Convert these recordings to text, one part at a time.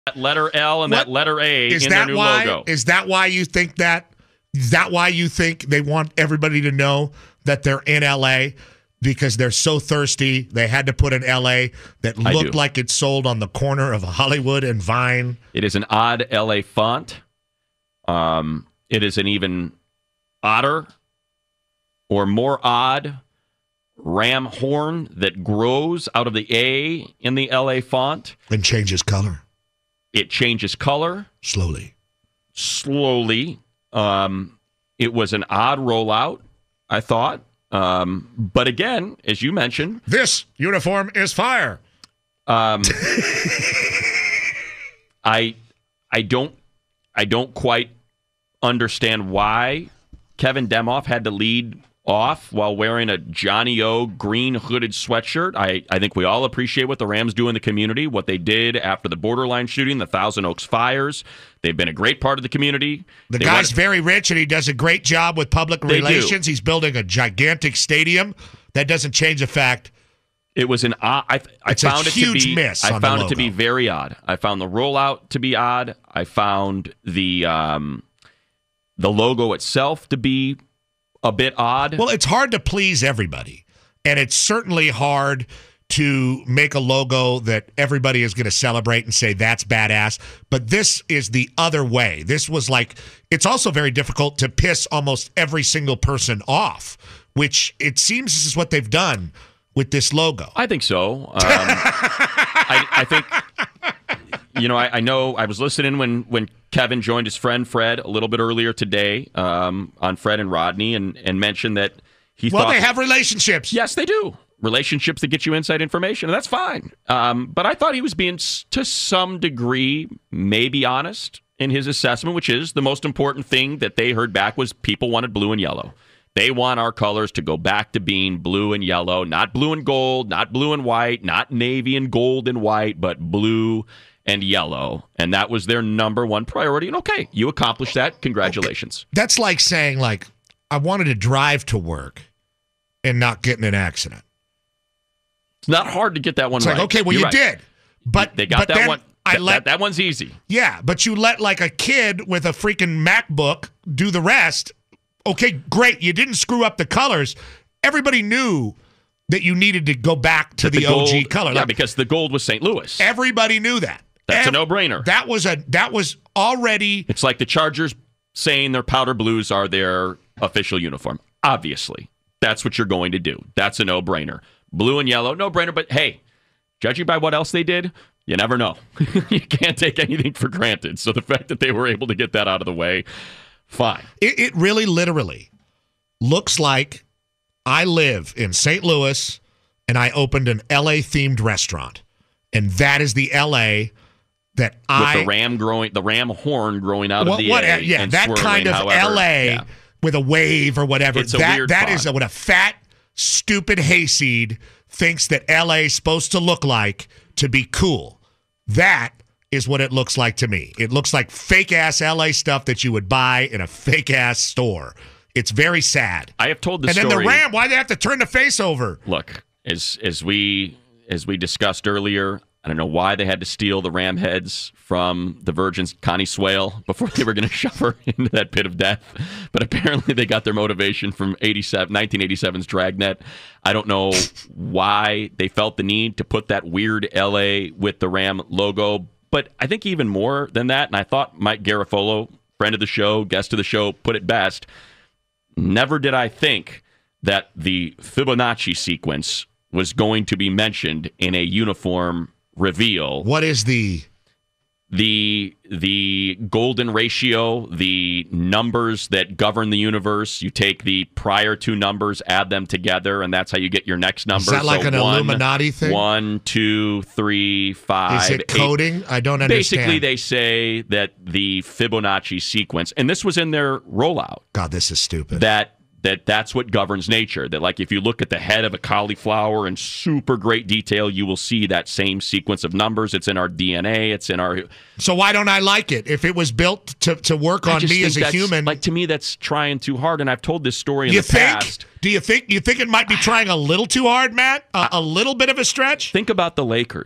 that letter L and that letter A in their new logo. Is that why you think that? Is that why you think they want everybody to know that they're in L.A.? Because they're so thirsty, they had to put an L.A. that looked like it sold on the corner of Hollywood and Vine. It is an odd L.A. font. It is an even odder or more odd ram horn that grows out of the A in the L.A. font. And changes color. It changes color. Slowly. It was an odd rollout, I thought. But again, as you mentioned, this uniform is fire. I don't quite understand why Kevin Demoff had to lead off while wearing a Johnny O green hooded sweatshirt. I think we all appreciate what the Rams do in the community, what they did after the Borderline shooting, the Thousand Oaks fires. They've been a great part of the community. The guy's very rich, and he does a great job with public relations. He's building a gigantic stadium. That doesn't change the fact. It was an odd. I found it to be miss. I found it to be very odd. I found the rollout to be odd. I found the logo itself to be a bit odd. Well, it's hard to please everybody, and it's certainly hard to make a logo that everybody is going to celebrate and say that's badass. But this is the other way. This was like, it's also very difficult to piss almost every single person off, which it seems this is what they've done with this logo. I think so. I think, I know I was listening when Kevin joined his friend Fred a little bit earlier today on Fred and Rodney and mentioned that he thought... Well, they have relationships. Yes, they do. Relationships that get you inside information, and that's fine. But I thought he was being, to some degree, maybe honest in his assessment, which is the most important thing that they heard back was people wanted blue and yellow. They want our colors to go back to being blue and yellow, not blue and gold, not blue and white, not navy and gold and white, but blue and yellow. And that was their number one priority. And okay, you accomplished that. Congratulations. Okay. That's like saying, I wanted to drive to work and not get in an accident. It's not hard to get that one right. Okay, well, you did. But they got that one. That one's easy. Yeah, but you let a kid with a freaking MacBook do the rest. Okay, great. You didn't screw up the colors. Everybody knew that you needed to go back to the OG color. Yeah, because the gold was St. Louis. Everybody knew that. That's a no-brainer. That was already... It's like the Chargers saying their powder blues are their official uniform. Obviously, that's what you're going to do. That's a no-brainer. Blue and yellow, no-brainer. But hey, judging by what else they did, you never know. You can't take anything for granted. So the fact that they were able to get that out of the way, fine. It really literally looks like I live in St. Louis and I opened an L.A.-themed restaurant. And that is the L.A. that with the ram horn growing out of the A. Yeah, that kind of L.A. with a wave or whatever. It's a weird that font. Is what a fat, stupid hayseed thinks that L.A. is supposed to look like to be cool. That is what it looks like to me. It looks like fake-ass L.A. stuff that you would buy in a fake-ass store. It's very sad. I have told the story. And then the Ram, why they have to turn the face over? Look, as we discussed earlier, I don't know why they had to steal the Ram heads from the Virgin's Connie Swale before they were going to shove her into that pit of death. But apparently they got their motivation from 1987's Dragnet. I don't know why they felt the need to put that weird L.A. with the Ram logo. But I think even more than that, and I thought Mike Garafolo, friend of the show, guest of the show, put it best, never did I think that the Fibonacci sequence was going to be mentioned in a uniform reveal. What is the golden ratio, the numbers that govern the universe? You take the prior two numbers, add them together, and that's how you get your next number. Is that like an Illuminati thing? 1, 2, 3, 5. Is it coding? 8. I don't understand. Basically, they say that the Fibonacci sequence, and this was in their rollout. God, this is stupid. That's what governs nature. That, like, if you look at the head of a cauliflower in super great detail, you will see that same sequence of numbers. It's in our DNA. It's in our... So why don't I like it? If it was built to work on me as a human... Like, to me, that's trying too hard, and I've told this story in the past. Do you think it might be trying a little too hard, Matt? A little bit of a stretch? Think about the Lakers.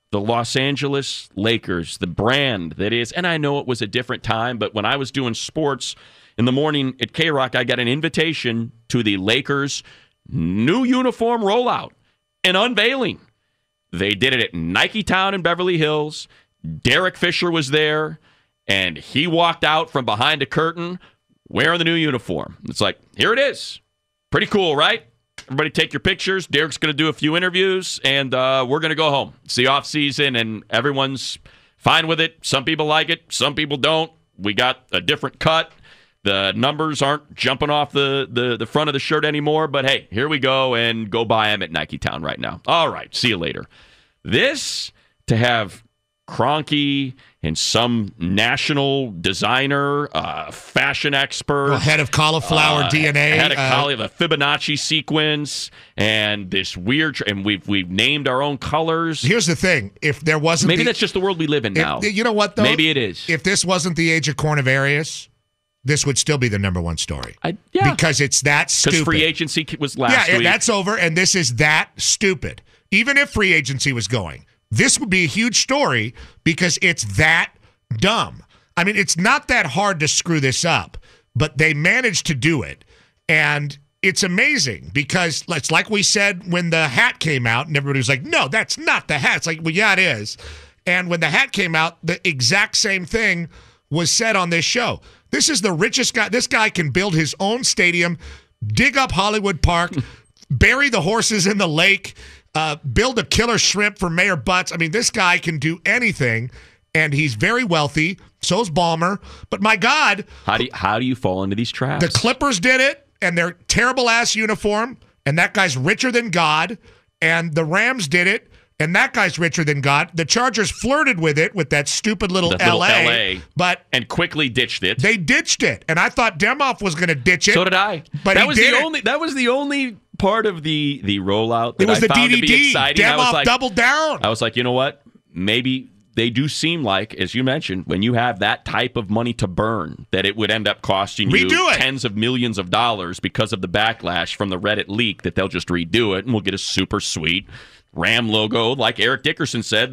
the Los Angeles Lakers, the brand that is, and I know it was a different time, but when I was doing sports in the morning at K-Rock, I got an invitation to the Lakers' new uniform rollout and unveiling. They did it at Nike Town in Beverly Hills. Derek Fisher was there, and he walked out from behind a curtain wearing the new uniform. It's like, here it is. Pretty cool, right? Everybody take your pictures. Derek's going to do a few interviews, and we're going to go home. It's the off season, and everyone's fine with it. Some people like it. Some people don't. We got a different cut. The numbers aren't jumping off the front of the shirt anymore, but hey, here we go, and go buy them at Nike Town right now. All right, see you later. This, to have Kroenke and some national designer, fashion expert, head of cauliflower DNA, head of the Fibonacci sequence, and this weird, and we've named our own colors. Here's the thing: if there wasn't, maybe that's just the world we live in now. You know what? Though, maybe it is. If this wasn't the age of Cornavarius, this would still be the number one story. Yeah, because it's that stupid. Because free agency was last week. Yeah, that's over, and this is that stupid. Even if free agency was going, this would be a huge story because it's that dumb. I mean, it's not that hard to screw this up, but they managed to do it. And it's amazing because it's like we said when the hat came out, and everybody was like, no, that's not the hat. It's like, well, yeah, it is. And when the hat came out, the exact same thing was said on this show. This is the richest guy. This guy can build his own stadium, dig up Hollywood Park, bury the horses in the lake, build a killer shrimp for Mayor Butts. I mean, this guy can do anything, and he's very wealthy. So's Ballmer. But my God. How do you fall into these traps? The Clippers did it, and their terrible-ass uniform, and that guy's richer than God. And the Rams did it, and that guy's richer than God. The Chargers flirted with it with that stupid little LA. And quickly ditched it. They ditched it. And I thought Demoff was going to ditch it. So did I. But that was the only part of the rollout that it was I the found DDD. to be exciting. Demoff doubled down. I was like, you know what? Maybe they do seem like, as you mentioned, when you have that type of money to burn, that it would end up costing you tens of millions of dollars because of the backlash from the Reddit leak, that they'll just redo it and we'll get a super sweet Ram logo. Like Eric Dickerson said,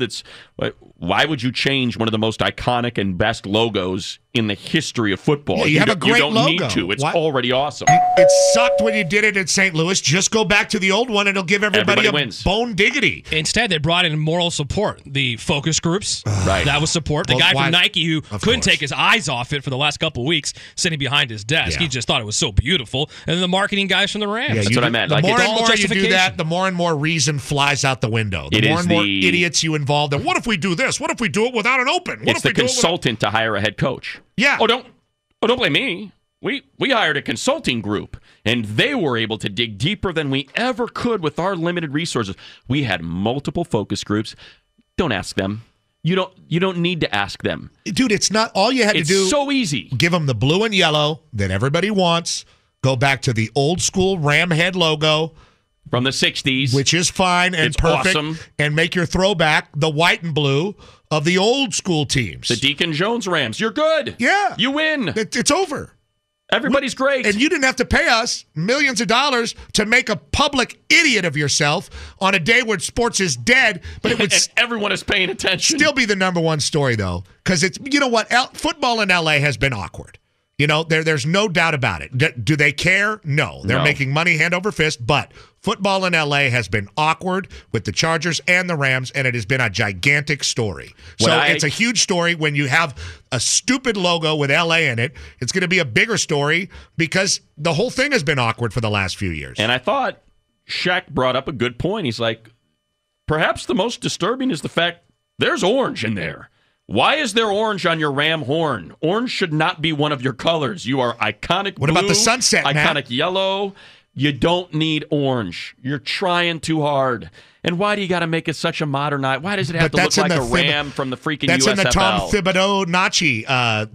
why would you change one of the most iconic and best logos in the history of football? Yeah, you have a great logo. You don't need to. It's already awesome. It sucked when you did it in St. Louis. Just go back to the old one and it'll give everybody wins. Bone diggity. Instead, they brought in moral support. The focus groups, right? That was support. The guy from Nike who couldn't take his eyes off it for the last couple of weeks, sitting behind his desk. Yeah. He just thought it was so beautiful. And then the marketing guys from the Rams. That's what I meant. The more and more you do that, the more and more reason flies out the window. The more and more idiots you involve. And what if we do this? What if we do it without an open? It's the consultant to hire a head coach. Yeah. Don't blame me. We hired a consulting group, and they were able to dig deeper than we ever could with our limited resources. We had multiple focus groups. Don't ask them. You don't need to ask them. Dude, it's not all you had to do. It's so easy. Give them the blue and yellow that everybody wants. Go back to the old school Ram head logo. From the 60s. Which is fine and perfect. Awesome. And make your throwback the white and blue of the old school teams. The Deacon Jones Rams. You're good. Yeah. You win. It's over. Everybody's great. And you didn't have to pay us millions of dollars to make a public idiot of yourself on a day when sports is dead. But it would and everyone is paying attention. Still be the number one story, though. Because it's, you know what? Football in L.A. has been awkward. You know, there's no doubt about it. Do they care? No. They're making money hand over fist, but football in L.A. has been awkward with the Chargers and the Rams, and it has been a gigantic story. It's a huge story when you have a stupid logo with L.A. in it. It's going to be a bigger story because the whole thing has been awkward for the last few years. And I thought Shaq brought up a good point. He's like, perhaps the most disturbing is the fact there's orange in there. Why is there orange on your Ram horn? Orange should not be one of your colors. You are iconic blue. What about the sunset, iconic Matt? Yellow. You don't need orange. You're trying too hard. And why do you got to make it such a modernized? Why does it have to look like a ram from the freaking USFL? That's in the Tom Thibodeau-Nachi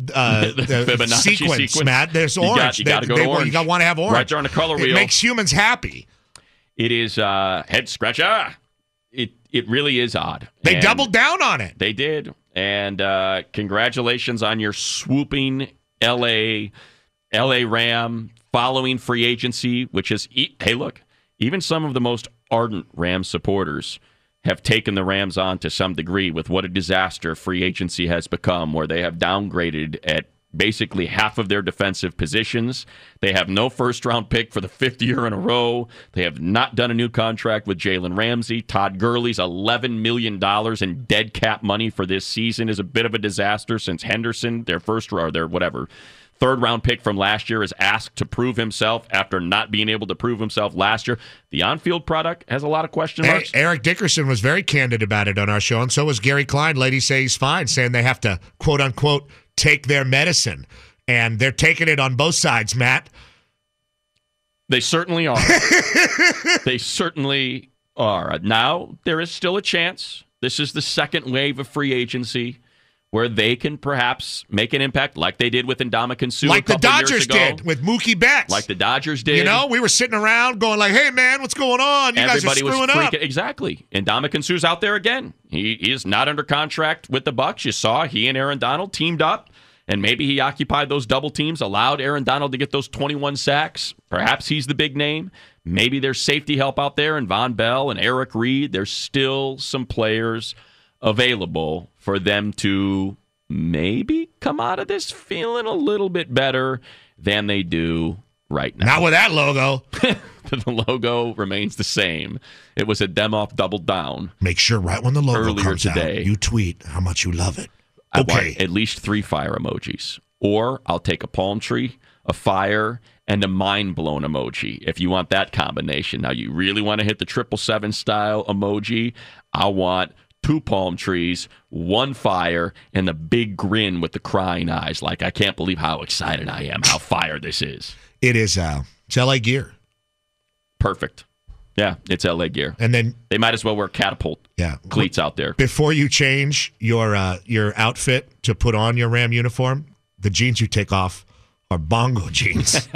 sequence, Matt. There's orange. You got to go to orange. You want to have orange. Right there on the color wheel. It makes humans happy. It is head scratcher. It really is odd. They doubled down on it. They did. And congratulations on your swooping LA Ram following free agency, which is, hey, look, even some of the most ardent Ram supporters have taken the Rams on to some degree with what a disaster free agency has become, where they have downgraded at basically half of their defensive positions. They have no first-round pick for the 5th year in a row. They have not done a new contract with Jalen Ramsey. Todd Gurley's $11 million in dead cap money for this season is a bit of a disaster since Henderson, their third-round pick from last year, is asked to prove himself after not being able to prove himself last year. The on-field product has a lot of question marks. Eric Dickerson was very candid about it on our show, and so was Gary Klein. Ladies say he's fine, saying they have to, quote-unquote, take their medicine. And they're taking it on both sides, Matt. They certainly are. They certainly are. Now, there is still a chance. This is the second wave of free agency where they can perhaps make an impact like they did with Ndamukong Suh like a couple the Dodgers years ago. did with Mookie Betts. Like the Dodgers did. You know, we were sitting around going like, hey, man, what's going on? You Everybody guys are screwing up. Exactly. And Ndamukong Suh's out there again. He is not under contract with the Bucs. You saw he and Aaron Donald teamed up, and maybe he occupied those double teams, allowed Aaron Donald to get those 21 sacks. Perhaps he's the big name. Maybe there's safety help out there, and Von Bell and Eric Reed. There's still some players available for them to maybe come out of this feeling a little bit better than they do right now. Not with that logo. The logo remains the same. It was a Demoff double down. Make sure right when the logo earlier comes today, out, you tweet how much you love it. I want at least 3 fire emojis. Or I'll take a palm tree, a fire, and a mind-blown emoji if you want that combination. Now, you really want to hit the 777 style emoji. I want 2 palm trees, 1 fire, and the big grin with the crying eyes. Like, I can't believe how excited I am, how fire this is. It is it's LA gear. Perfect. Yeah, it's LA gear. And then they might as well wear catapult cleats out there. Before you change your outfit to put on your Ram uniform, the jeans you take off are bongo jeans.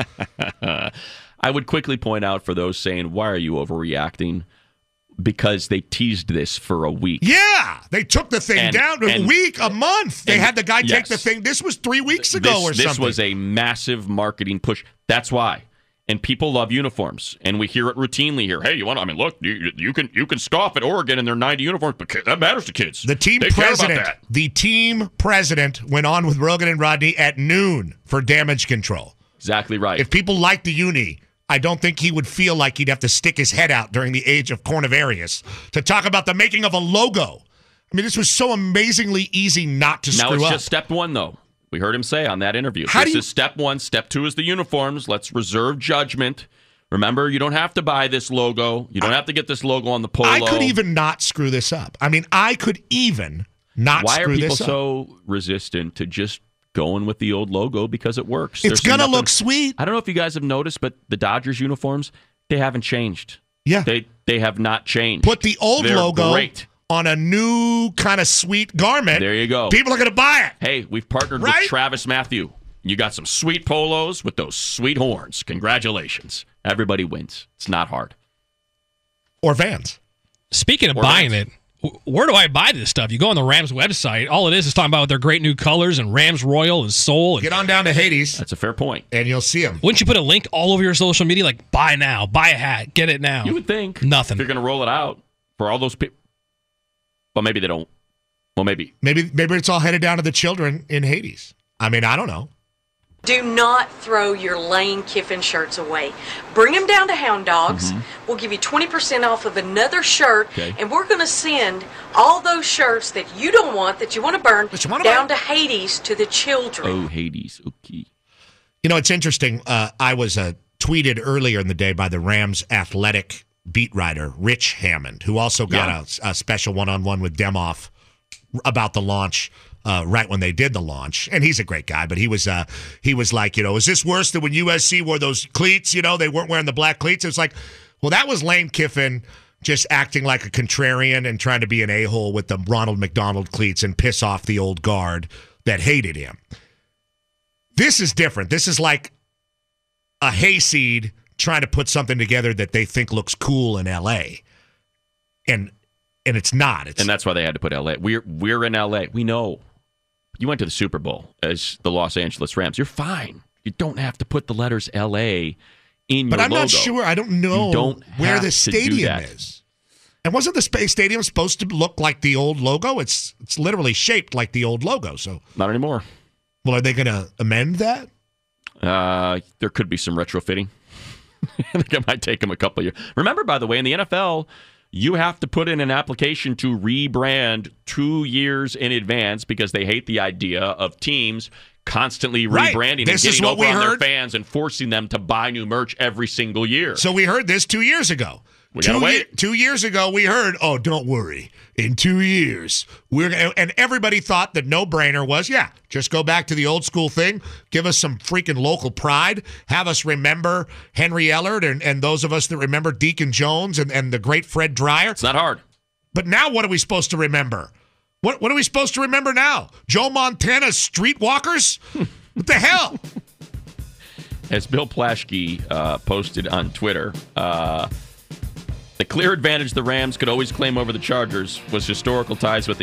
I would quickly point out for those saying, why are you overreacting? Because they teased this for a week. Yeah, they took the thing down a week, a month. They had the guy take the thing. This was 3 weeks ago or something. This was a massive marketing push. That's why. And people love uniforms, and we hear it routinely here. Hey, look, you can scoff at Oregon and their 90 uniforms, but that matters to kids. The team president went on with Rogan and Rodney at noon for damage control. Exactly right. If people like the uni, I don't think he would feel like he'd have to stick his head out during the age of Cornavarius to talk about the making of a logo. I mean, this was so amazingly easy not to screw up. Now, it's just step 1, though. We heard him say on that interview. This is step 1. Step 2 is the uniforms. Let's reserve judgment. Remember, you don't have to buy this logo. You don't have to get this logo on the polo. I could even not screw this up. I mean, I could even not screw this up. Why are people so resistant to just going with the old logo because it works? It's going to look sweet. I don't know if you guys have noticed, but the Dodgers uniforms, they haven't changed. Yeah. They have not changed. Put the old logo on a new kind of sweet garment. There you go. People are going to buy it. Hey, we've partnered with Travis Matthew. You got some sweet polos with those sweet horns. Congratulations. Everybody wins. It's not hard. Or Vans. Speaking of buying it, where do I buy this stuff? You go on the Rams website. All it is talking about their great new colors and Rams Royal and Soul. Get on down to Hades. That's a fair point. And you'll see them. Wouldn't you put a link all over your social media like buy now, buy a hat, get it now? You would think. Nothing. If you're going to roll it out for all those people. Well, maybe they don't. Well, maybe. Maybe it's all headed down to the children in Hades. I mean, I don't know. Do not throw your Lane Kiffin shirts away. Bring them down to Hound Dogs. Mm-hmm. We'll give you 20% off of another shirt, and we're going to send all those shirts that you don't want, that you want to burn, down to Hades to the children. Oh, Hades. Okay. You know, it's interesting. I was tweeted earlier in the day by the Rams athletic beat writer, Rich Hammond, who also got a special one-on-one with Demoff about the launch right when they did the launch. And he's a great guy, but he was like, is this worse than when USC wore those cleats? They weren't wearing the black cleats. It was like, well, that was Lane Kiffin just acting like a contrarian and trying to be an a-hole with the Ronald McDonald cleats and piss off the old guard that hated him. This is different. This is like a hayseed trying to put something together that they think looks cool in L.A. And it's not. And that's why they had to put L.A. We're in L.A. We know. You went to the Super Bowl as the Los Angeles Rams. You're fine. You don't have to put the letters L.A. in your logo. But I'm not sure. I don't know where the stadium is. And wasn't the Space Stadium supposed to look like the old logo? It's literally shaped like the old logo. So not anymore. Well, are they going to amend that? There could be some retrofitting. I think it might take them a couple of years. Remember, by the way, in the NFL, you have to put in an application to rebrand 2 years in advance because they hate the idea of teams constantly rebranding and getting over on their fans and forcing them to buy new merch every single year. So we heard this 2 years ago. We gotta wait. 2 years ago, we heard, oh, don't worry. In 2 years, and everybody thought the no-brainer was, just go back to the old school thing, give us some freaking local pride, have us remember Henry Ellard and those of us that remember Deacon Jones and the great Fred Dreyer. It's not hard. But now what are we supposed to remember? What are we supposed to remember now? Joe Montana's streetwalkers? What the hell? As Bill Plaschke posted on Twitter, the clear advantage the Rams could always claim over the Chargers was historical ties with the